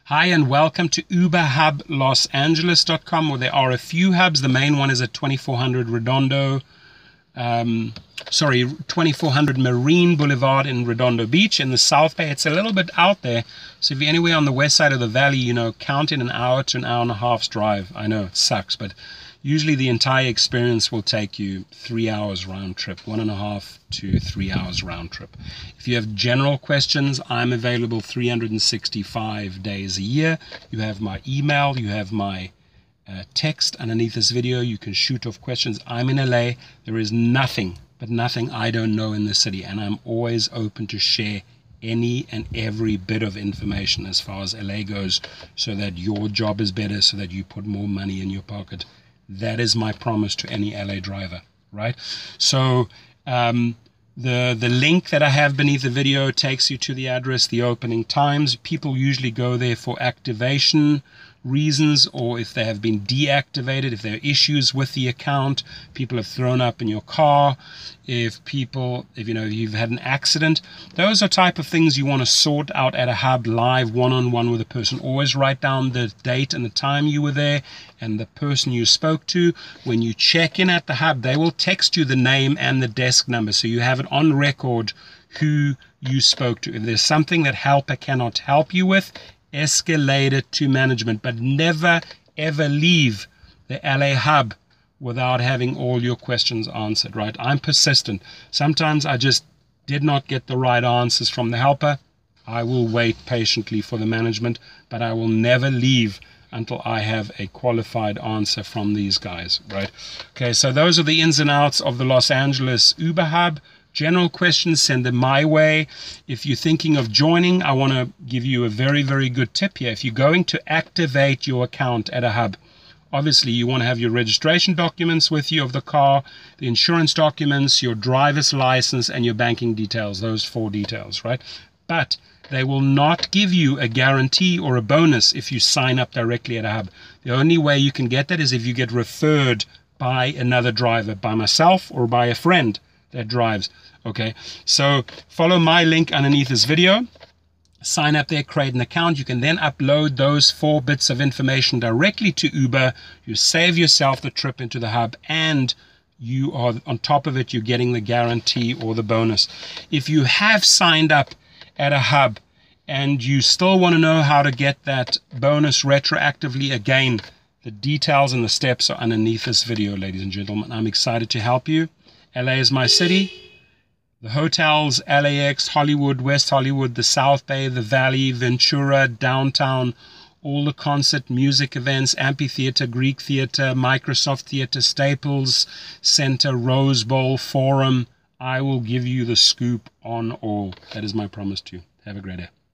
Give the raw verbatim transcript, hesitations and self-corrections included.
Hi and welcome to uber hub los angeles dot com, where there are a few hubs. The main one is at twenty-four hundred Redondo, um, sorry, twenty-four hundred Marine Boulevard in Redondo Beach in the South Bay. It's a little bit out there, so if you're anywhere on the west side of the valley, you know, count in an hour to an hour and a half's drive. I know it sucks, but usually the entire experience will take you three hours round trip, one and a half to three hours round trip. If you have general questions, I'm available three hundred sixty-five days a year. You have my email, you have my uh, text underneath this video. You can shoot off questions. I'm in L A. There is nothing, but nothing I don't know in the city, and I'm always open to share any and every bit of information as far as L A goes, so that your job is better, so that you put more money in your pocket. That is my promise to any L A driver, right? So um, the the link that I have beneath the video takes you to the address, the opening times. People usually go there for activation reasons, or if they have been deactivated, if there are issues with the account, people have thrown up in your car, if people, if you know, you've had an accident. Those are type of things you want to sort out at a hub, live, one-on-one with a person. Always write down the date and the time you were there and the person you spoke to. When you check in at the hub, they will text you the name and the desk number, so you have it on record who you spoke to. If there's something that helper cannot help you with, escalate it to management, but never ever leave the L A hub without having all your questions answered, right? I'm persistent. Sometimes I just did not get the right answers from the helper. I will wait patiently for the management, but I will never leave until I have a qualified answer from these guys, right? Okay, so those are the ins and outs of the Los Angeles Uber hub. General questions, send them my way. If you're thinking of joining, I want to give you a very, very good tip here. If you're going to activate your account at a hub, obviously you want to have your registration documents with you of the car, the insurance documents, your driver's license, and your banking details, those four details, right? But they will not give you a guarantee or a bonus if you sign up directly at a hub. The only way you can get that is if you get referred by another driver, by myself or by a friend that drives. Okay, so follow my link underneath this video, sign up there, create an account. You can then upload those four bits of information directly to Uber. You save yourself the trip into the hub, and you are on top of it, you're getting the guarantee or the bonus. If you have signed up at a hub and you still want to know how to get that bonus retroactively, again, the details and the steps are underneath this video, ladies and gentlemen. I'm excited to help you. L A is my city. The hotels, L A X, Hollywood, West Hollywood, the South Bay, the Valley, Ventura, downtown, all the concert, music events, amphitheater, Greek theater, Microsoft Theater, Staples Center, Rose Bowl, Forum. I will give you the scoop on all. That is my promise to you. Have a great day.